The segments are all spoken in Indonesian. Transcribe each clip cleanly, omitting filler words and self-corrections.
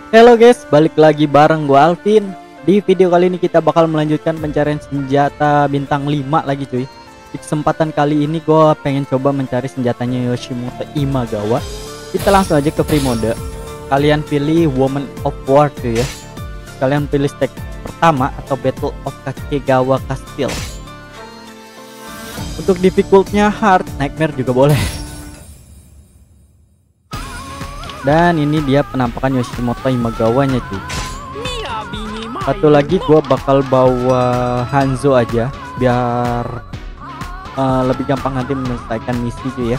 Halo guys, balik lagi bareng gua Alvin. Di video kali ini kita bakal melanjutkan pencarian senjata bintang 5 lagi cuy. Di kesempatan kali ini gua pengen coba mencari senjatanya Yoshimoto Imagawa. Kita langsung aja ke free mode. Kalian pilih Woman of War cuy ya. Kalian pilih stage pertama atau Battle of Kakegawa Castle. Untuk difficultnya hard, nightmare juga boleh. Dan ini dia penampakan Yoshimoto Imagawanya cuy. Satu lagi gua bakal bawa Hanzo aja biar lebih gampang nanti menyelesaikan misi cuy ya.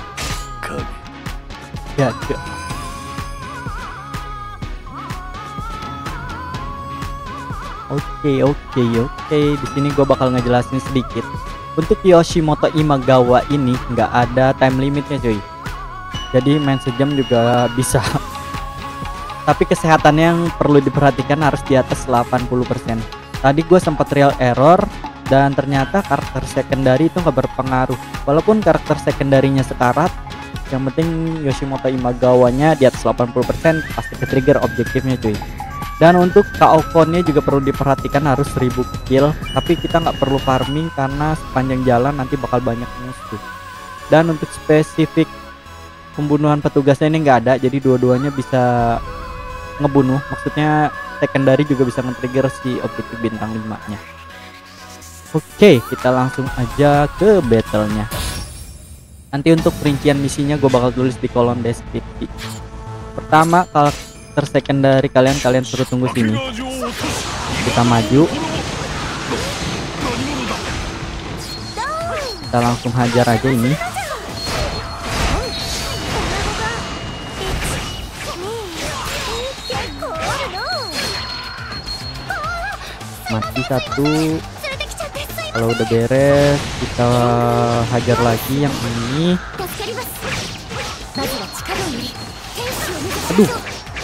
Oke. Di sini gua bakal ngejelasin sedikit. Untuk Yoshimoto Imagawa ini nggak ada time limitnya cuy. Jadi main sejam juga bisa. Tapi kesehatannya yang perlu diperhatikan harus di atas 80%. Tadi gue sempat trial error dan ternyata karakter secondary itu nggak berpengaruh. Walaupun karakter secondary-nya sekarat, yang penting Yoshimoto Imagawanya di atas 80% pasti ke trigger objektifnya cuy. Dan untuk KO count-nya juga perlu diperhatikan harus 1000 kill. Tapi kita nggak perlu farming karena sepanjang jalan nanti bakal banyak musuh. Dan untuk spesifik pembunuhan petugasnya ini nggak ada, jadi dua-duanya bisa ngebunuh. Maksudnya secondary juga bisa nge-trigger si objektif bintang 5 nya. Oke, kita langsung aja ke battlenya. Nanti untuk perincian misinya gue bakal tulis di kolom deskripsi. Pertama, karakter secondary kalian suruh tunggu sini. Kita maju, kita langsung hajar aja ini. Mati satu. Kalau udah beres kita hajar lagi yang ini. Aduh,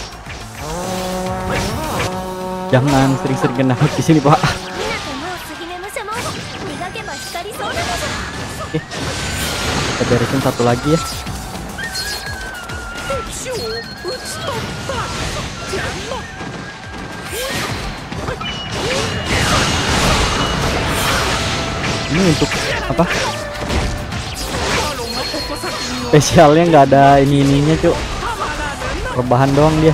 jangan sering-sering kena di sini pak. Oke, kita beresin satu lagi ya. Ini untuk apa? Spesialnya nggak ada ininya cuk, rebahan doang dia.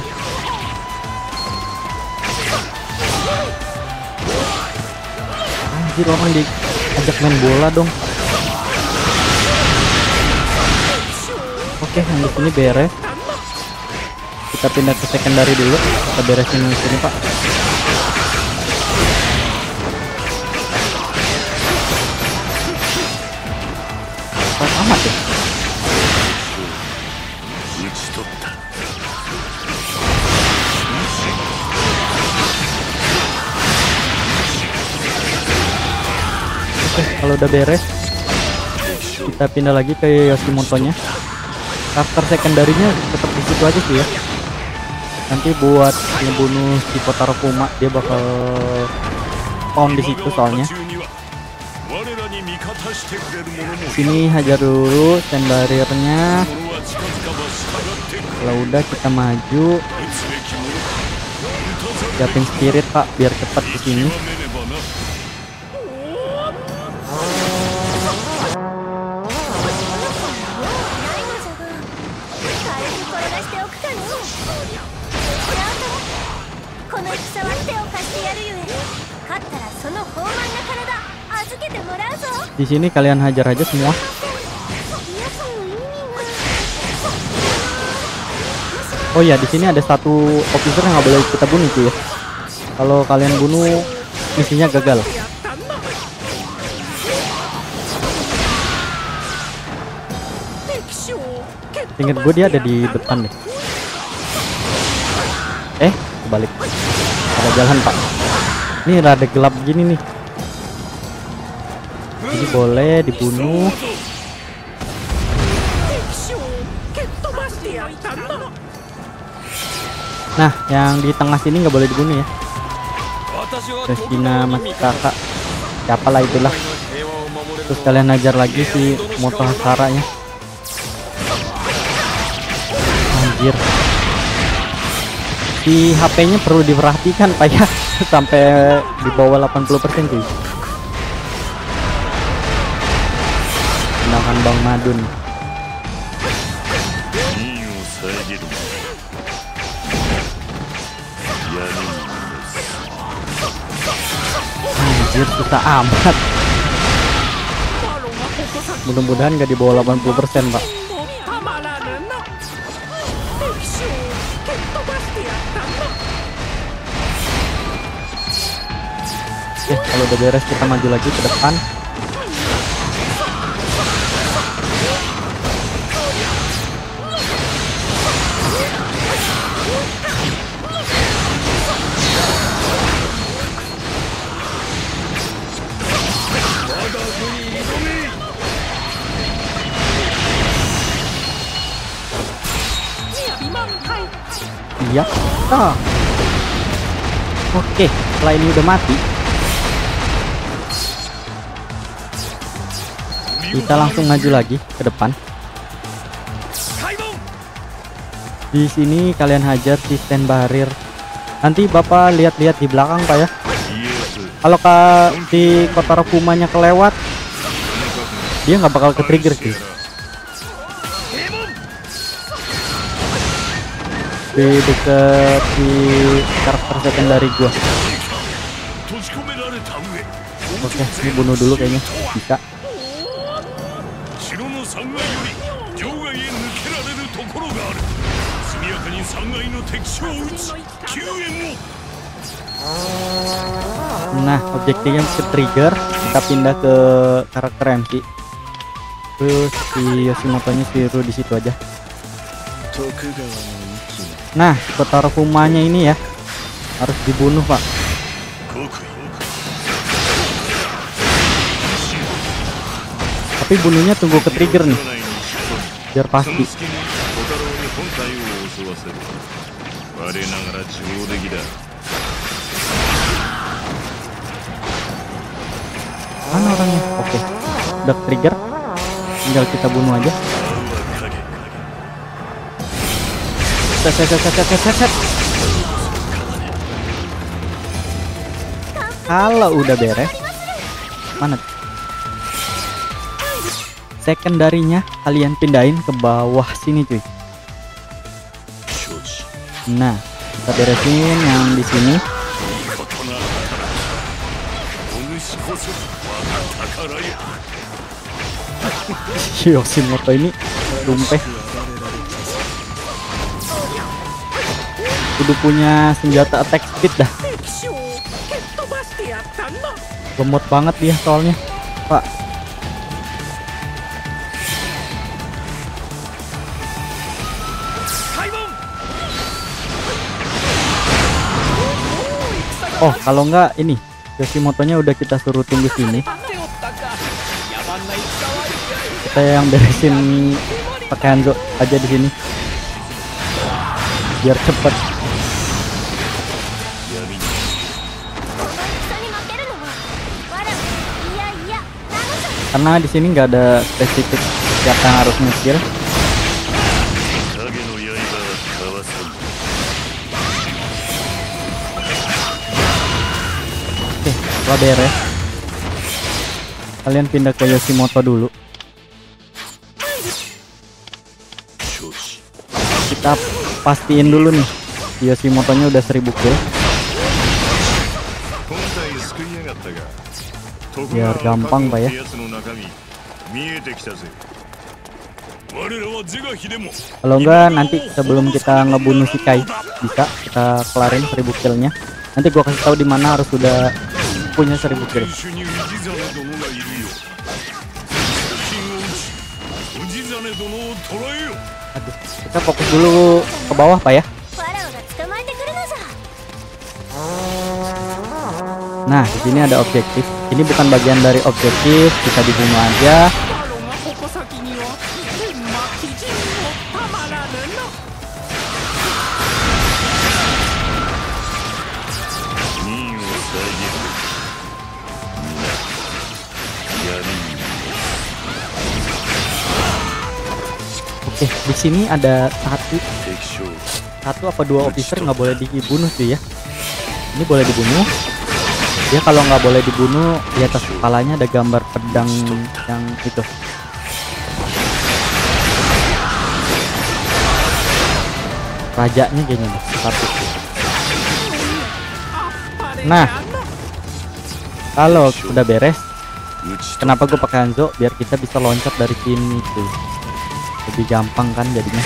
Anjir, orang diajak main bola dong. Oke, yang di sini beres. Kita pindah ke secondary dulu. Kita beresin di sini pak. Amat ya. Oke, kalau udah beres kita pindah lagi ke Yoshimoto-nya. Karakter secondary-nya tetap di situ aja sih ya. Nanti buat ngebunuh si Kotaro Kuma dia bakal spawn di situ soalnya. Sini hajar dulu sand barrier-nya. Kalau udah kita maju. Siapin spirit pak biar cepat ke sini. Di sini kalian hajar aja semua. Oh ya, di sini ada satu officer yang nggak boleh kita bunuh tuh ya. Kalau kalian bunuh misinya gagal. Ingat gue dia ada di depan nih. Kebalik. Ada jalan pak. Ini rada gelap gini nih. Ini boleh dibunuh. Nah, yang di tengah sini nggak boleh dibunuh ya. Resina masih kakak. Siapalah itulah. Terus kalian ajar lagi si Moto Hasaranya. Anjir. Si HP-nya perlu diperhatikan Pak ya. Sampai di bawah 80% cuy. Tendangan Bang Madun. Anjir, susah amat. Mudah-mudahan gak di bawah 80% Pak. Oke, kalau udah beres kita maju lagi ke depan. Iya. Oke, setelah ini udah mati, kita langsung maju lagi ke depan. Di sini kalian hajar si stand barrier. Nanti Bapak lihat-lihat di belakang Pak ya. Kalau di Kotaro Kumanya kelewat, dia nggak bakal ke-trigger sih. Di dekat di karakter secondary gua. Oke, ini bunuh dulu kayaknya. Bisa. Nah, objektifnya ke trigger, kita pindah ke karakter MC. Terus si Yoshimoto-nya suruh di situ aja. Nah, Kotaro Kumanya ini ya harus dibunuh Pak. Tapi bunuhnya tunggu ke trigger nih, biar pasti. Mana orangnya? Oke, udah trigger, tinggal kita bunuh aja. Set. Kalau udah beres, mana secondary-nya kalian pindahin ke bawah sini cuy. Nah, kita beresin yang di sini. Yoshimoto ini rumpeh. Kudu punya senjata attack speed dah. Lemot banget dia soalnya Pak. Oh, kalau enggak ini Yoshimoto-nya udah kita suruh tunggu sini. Kita yang beresin pakai Hanzo aja di sini. Biar cepet. Karena di sini nggak ada spesifik siapa yang harus nge-kill. Oke, setelah beres, kalian pindah ke Yoshimoto dulu. Kita pastiin dulu nih Yoshimoto-nya udah 1000 kill. Biar gampang Pak ya. Kalau enggak nanti sebelum kita ngebunuh si Kai bisa kita kelarin 1000 killnya. Nanti gua kasih tahu di mana harus sudah punya 1000 kill. Aduh, kita fokus dulu ke bawah Pak ya. Nah, di sini ada objektif. Ini bukan bagian dari objektif, kita dibunuh aja. Oke, di sini ada satu satu apa dua officer nggak boleh dibunuh sih ya. Ini boleh dibunuh. Dia kalau nggak boleh dibunuh, di atas kepalanya ada gambar pedang yang itu. Rajanya kayaknya nih, satu. Nah, kalau udah beres, kenapa gue pakai Hanzo? Biar kita bisa loncat dari sini tuh, lebih gampang kan jadinya.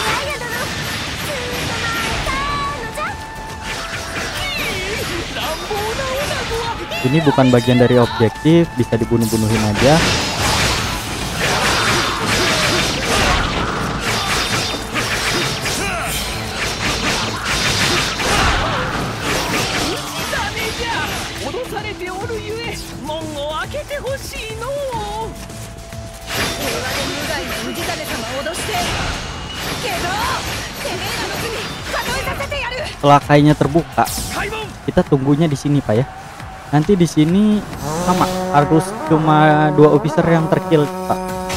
Ini bukan bagian dari objektif, bisa dibunuh-bunuhin aja. Setelah kayaknya terbuka, kita tunggunya di sini Pak ya. Nanti di sini sama harus cuma 2 officer yang terkill Pak.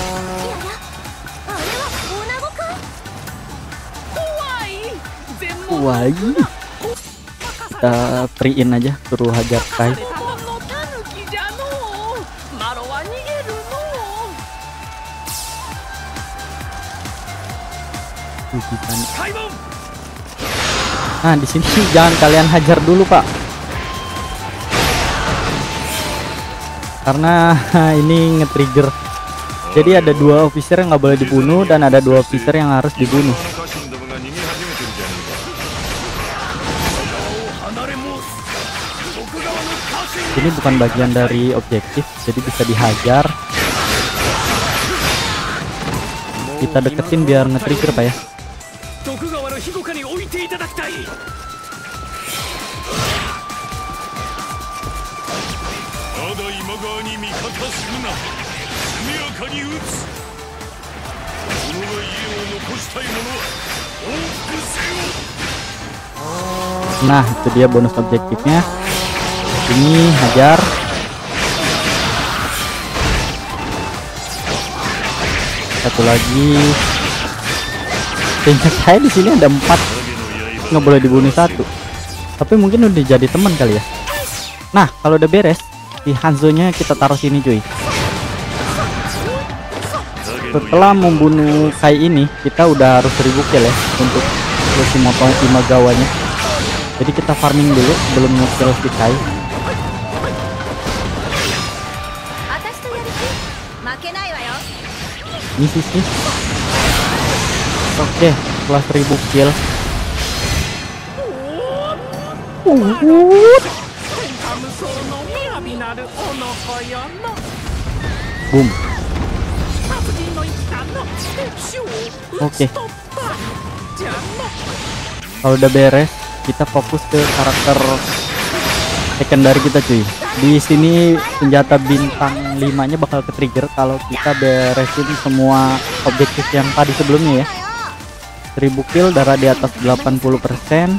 Wah, kita free-in aja, suruh hajar Kai. Nah, di sini jangan kalian hajar dulu, Pak. Karena ini nge-trigger. Jadi ada 2 officer yang nggak boleh dibunuh dan ada 2 officer yang harus dibunuh. Ini bukan bagian dari objektif, jadi bisa dihajar. Kita deketin biar nge-trigger Pak ya. Nah, itu dia bonus objektifnya. Ini hajar. Satu lagi. Seingat saya di sini ada 4, nggak boleh dibunuh 1. Tapi mungkin udah jadi teman kali ya. Nah, kalau udah beres, di Hanzo-nya kita taruh sini cuy. Setelah membunuh Kai ini, kita udah harus 1000 kill ya untuk Yoshimoto Imagawanya. Jadi kita farming dulu sebelum nge-kill si Kai. Misi sih. Oke, setelah 1000 kill. Boom. Oke. Kalau udah beres, kita fokus ke karakter secondary kita cuy. Di sini senjata bintang 5-nya bakal ke-trigger kalau kita beresin semua objektif yang tadi sebelumnya ya. 1000 kill, darah di atas 80%.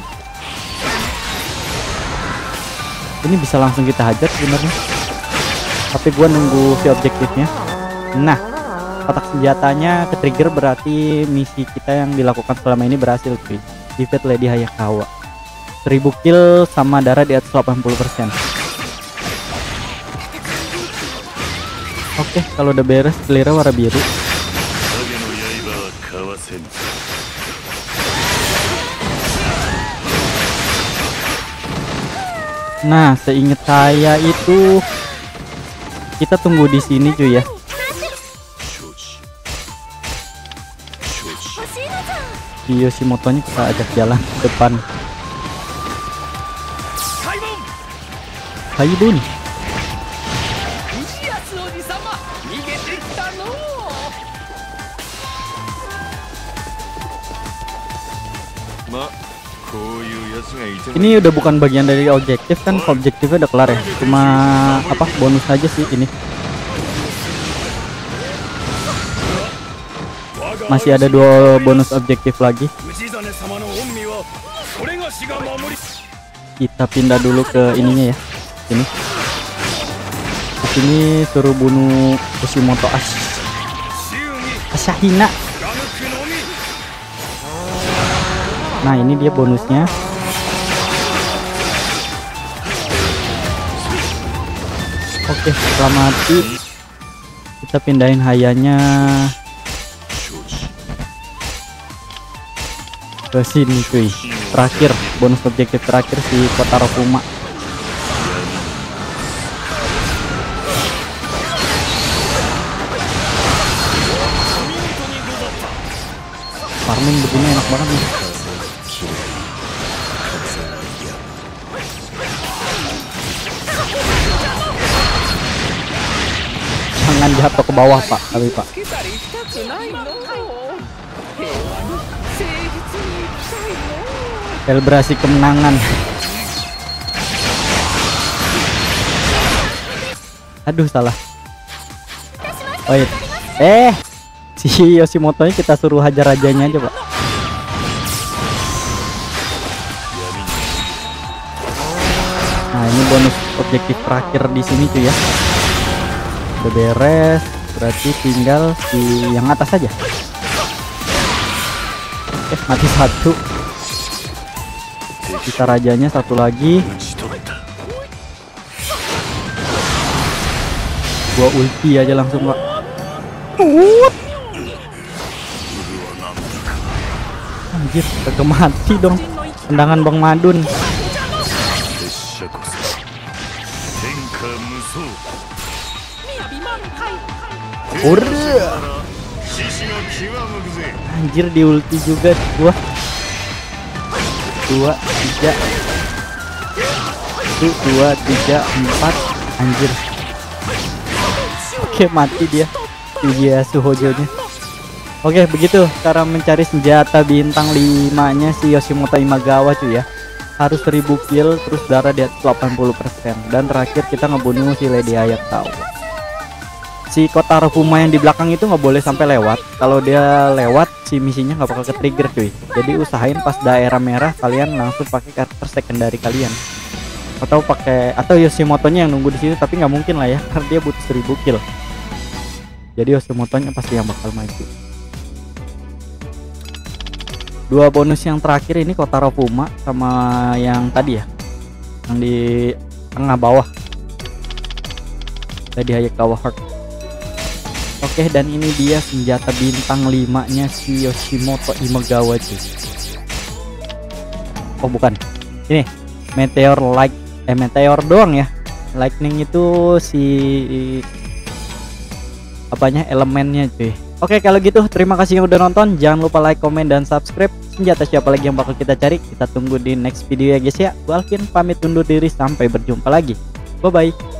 Ini bisa langsung kita hajar sebenarnya. Tapi gua nunggu si objektifnya. Nah, kotak senjatanya ke-trigger berarti misi kita yang dilakukan selama ini berhasil cuy. Defeat Lady Hayakawa. 1000 kill sama darah di atas 80%. Oke, kalau udah beres, pelira warna biru. Nah, seingat saya itu kita tunggu di sini cuy ya. Di Yoshimoto-nya kita ajak jalan ke depan. Haibun. Ini udah bukan bagian dari objektif kan, objektifnya udah kelar ya. Cuma apa bonus aja sih ini. Masih ada 2 bonus objektif lagi. Kita pindah dulu ke ininya ya. Sini. Di sini suruh bunuh Yoshimoto Asahina. Nah ini dia bonusnya. Oke, setelah mati kita pindahin hayanya ke sini cuy. Terakhir, bonus objektif terakhir si Kotaro Kuma. Farming begini enak banget nih. Jangan jatuh ke bawah pak, tapi pak. Selebrasi kemenangan. Aduh salah. Oh iya. Si Yoshimoto nya kita suruh hajar rajanya aja pak. Nah ini bonus objektif terakhir di sini tuh ya. Udah beres, berarti tinggal si yang atas aja. Mati satu. Kita rajanya satu lagi. Gua ulti aja langsung pak. Anjir, kagak mati dong tendangan Bang Madun. Anjir di ulti juga gua. 2 3 1 2 3 4 anjir. Oke mati dia Suhojo-nya. Oke begitu cara mencari senjata bintang 5 nya si Yoshimoto Imagawa cuy ya. Harus 1000 kill terus darah di atas 80%. Dan terakhir kita ngebunuh si Lady Ayakawa. Si Kotaro Kuma yang di belakang itu nggak boleh sampai lewat. Kalau dia lewat si misinya nggak bakal ke trigger cuy. Jadi usahain pas daerah merah kalian langsung pakai karakter secondary kalian. Atau Yoshimoto-nya yang nunggu di situ, tapi nggak mungkin lah ya karena dia butuh 1000 kill. Jadi Yoshimoto-nya pasti yang bakal maju. Dua bonus yang terakhir ini Kotaro Kuma sama yang tadi ya, yang di tengah bawah tadi Hayakawa Heart. Oke, dan ini dia senjata bintang 5 nya si Yoshimoto Imagawa cuy. Oh bukan, ini Meteor Meteor doang ya. Lightning itu si apanya, elemennya cuy. Oke kalau gitu terima kasih yang udah nonton. Jangan lupa like, komen, dan subscribe. Senjata siapa lagi yang bakal kita cari, kita tunggu di next video ya guys ya. Gua Alvin pamit undur diri, sampai berjumpa lagi. Bye bye.